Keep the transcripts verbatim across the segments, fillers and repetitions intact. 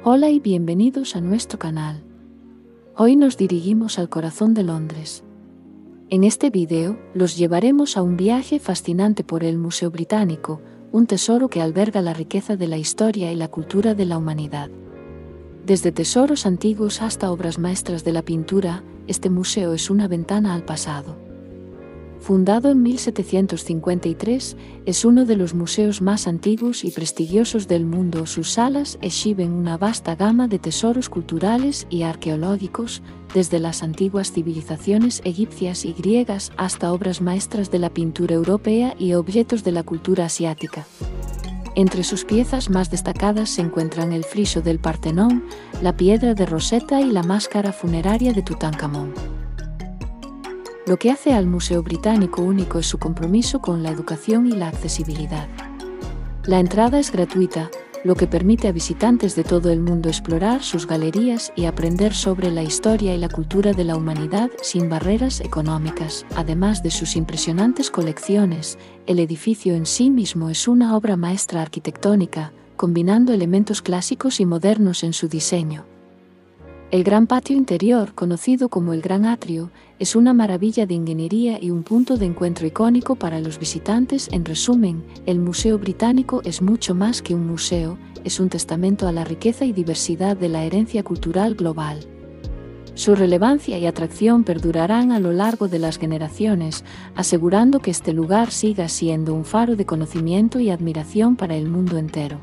Hola y bienvenidos a nuestro canal. Hoy nos dirigimos al corazón de Londres. En este video, los llevaremos a un viaje fascinante por el Museo Británico, un tesoro que alberga la riqueza de la historia y la cultura de la humanidad. Desde tesoros antiguos hasta obras maestras de la pintura, este museo es una ventana al pasado. Fundado en mil setecientos cincuenta y tres, es uno de los museos más antiguos y prestigiosos del mundo. Sus salas exhiben una vasta gama de tesoros culturales y arqueológicos, desde las antiguas civilizaciones egipcias y griegas hasta obras maestras de la pintura europea y objetos de la cultura asiática. Entre sus piezas más destacadas se encuentran el friso del Partenón, la piedra de Rosetta y la máscara funeraria de Tutankamón. Lo que hace al Museo Británico único es su compromiso con la educación y la accesibilidad. La entrada es gratuita, lo que permite a visitantes de todo el mundo explorar sus galerías y aprender sobre la historia y la cultura de la humanidad sin barreras económicas. Además de sus impresionantes colecciones, el edificio en sí mismo es una obra maestra arquitectónica, combinando elementos clásicos y modernos en su diseño. El gran patio interior, conocido como el Gran Atrio, es una maravilla de ingeniería y un punto de encuentro icónico para los visitantes. En resumen, el Museo Británico es mucho más que un museo, es un testamento a la riqueza y diversidad de la herencia cultural global. Su relevancia y atracción perdurarán a lo largo de las generaciones, asegurando que este lugar siga siendo un faro de conocimiento y admiración para el mundo entero.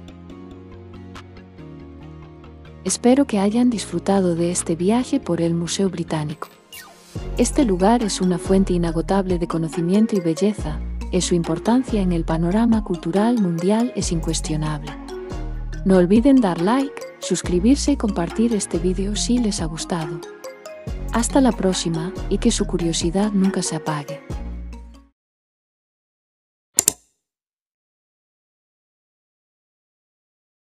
Espero que hayan disfrutado de este viaje por el Museo Británico. Este lugar es una fuente inagotable de conocimiento y belleza, y su importancia en el panorama cultural mundial es incuestionable. No olviden dar like, suscribirse y compartir este video si les ha gustado. Hasta la próxima y que su curiosidad nunca se apague.